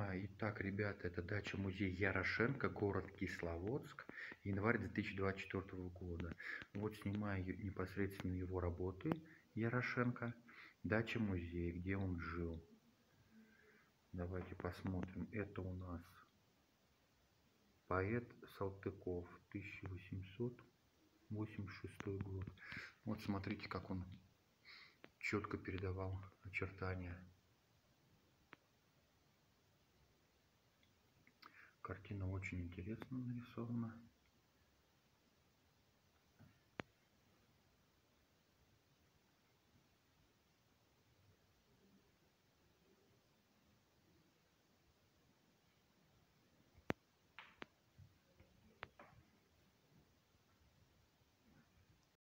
Итак, ребята, это дача-музей Ярошенко, город Кисловодск, январь 2024 года. Вот снимаю непосредственно его работы Ярошенко, дача-музей, где он жил. Давайте посмотрим. Это у нас поэт Салтыков, 1886 год. Вот смотрите, как он четко передавал очертания. Картина очень интересно нарисована.